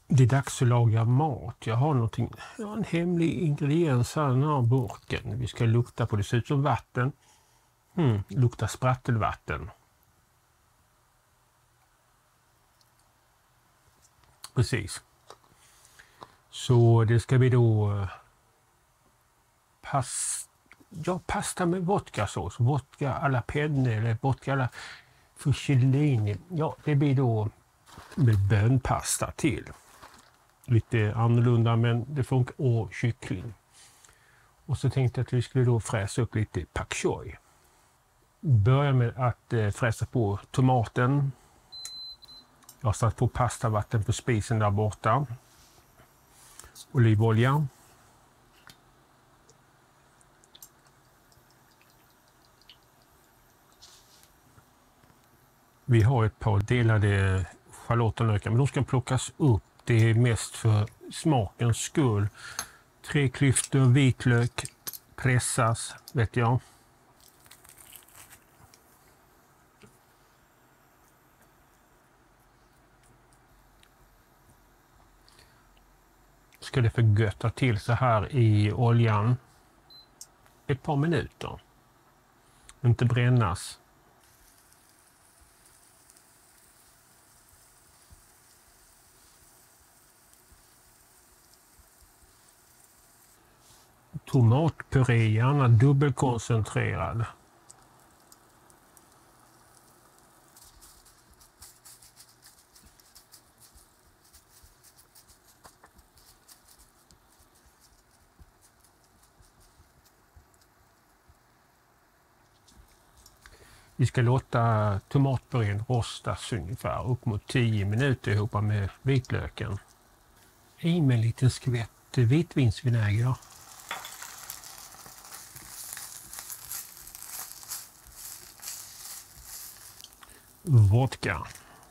Det är dags att laga mat. Jag har en hemlig ingrediens här i den här burken. Vi ska lukta på det. Det ser ut som vatten. Luktar sprattelvatten. Precis. Så det ska bli då pasta med vodkasås. Vodka alla penne eller vodka alla fusilini. Ja, det blir då med bönpasta till. Lite annorlunda, men det funkar. Och kyckling. Och så tänkte jag att vi skulle då fräsa upp lite pak choi. Börja med att fräsa på tomaten. Jag har satt på pastavatten på spisen där borta. Olivolja. Vi har ett par delade schalottenlökar, men de ska plockas upp. Det är mest för smakens skull. 3 klyftor vitlök pressas, vet jag. Ska det förgötta till så här i oljan ett par minuter. Inte brännas. Tomatpuré, gärna dubbelkoncentrerad. Vi ska låta tomatpurén rostas ungefär upp mot 10 minuter ihop med vitlöken. I med en liten skvätt vitvinsvinäger. Vodka.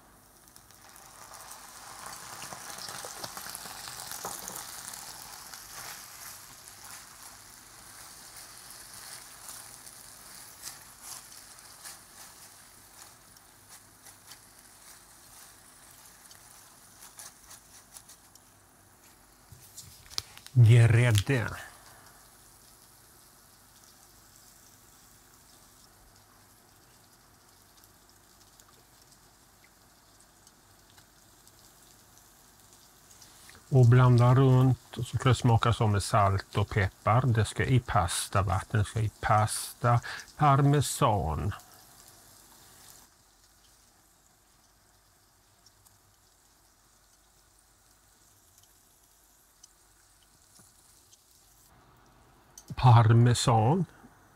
Grädde. Och blanda runt och så ska det smaka som med salt och peppar. Det ska i pastavatten, det ska i pasta, parmesan. Parmesan.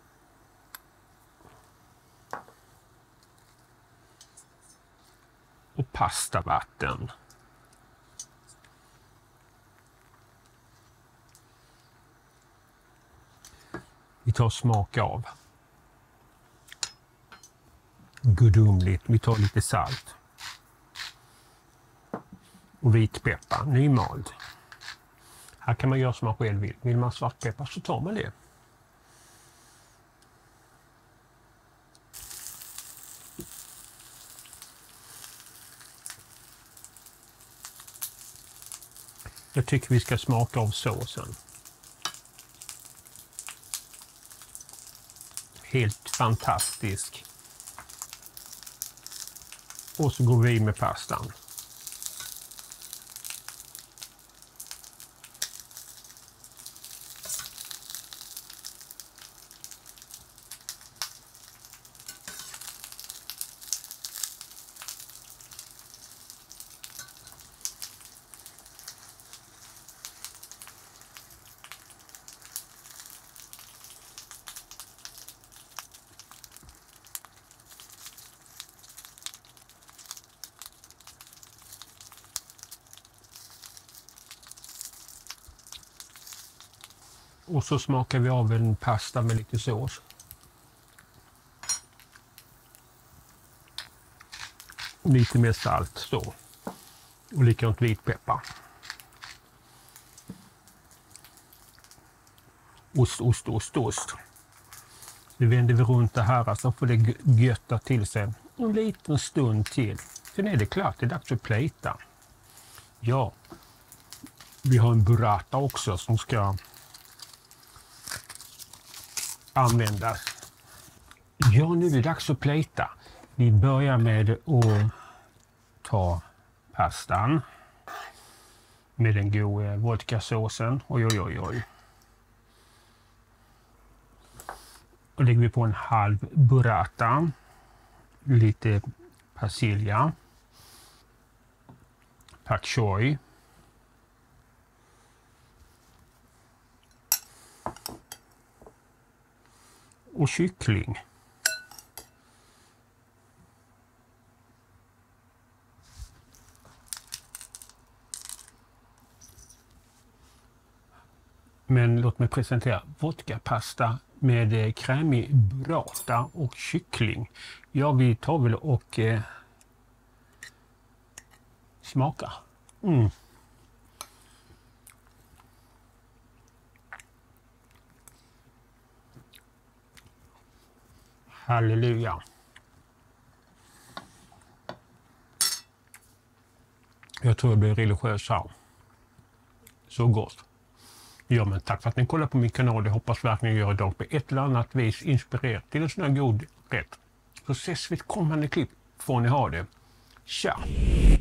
Och pastavatten. Vi tar smak av. Gudomligt. Vi tar lite salt. Och vitpeppar, nymald. Här kan man göra som man själv vill. Vill man svartpeppar så tar man det. Jag tycker vi ska smaka av såsen. Helt fantastisk. Och så går vi med pastan. Och så smakar vi av en pasta med lite sås. Lite mer salt så. Och likadant vitpeppar. Ost. Nu vänder vi runt det här så får det götta till sig en liten stund till. Sen är det klart, det är dags att plita. Ja, Vi har en burrata också som ska användas. Ja, nu är det dags att plata. Vi börjar med att ta pastan med den goda vodkasåsen. Oj, oj, oj, oj. Och lägger vi på en halv burrata, lite persilja, pak choi, och kyckling. Men låt mig presentera vodkapasta med krämig burrata och kyckling. Ja, vi tar väl och smaka. Halleluja. Jag tror jag blir religiös här. Så gott. Ja, men tack för att ni kollar på min kanal. Jag hoppas verkligen gör idag på ett eller annat vis inspirerat till en sån här god rätt. Så ses vi i ett kommande klipp. Får ni ha det. Tja!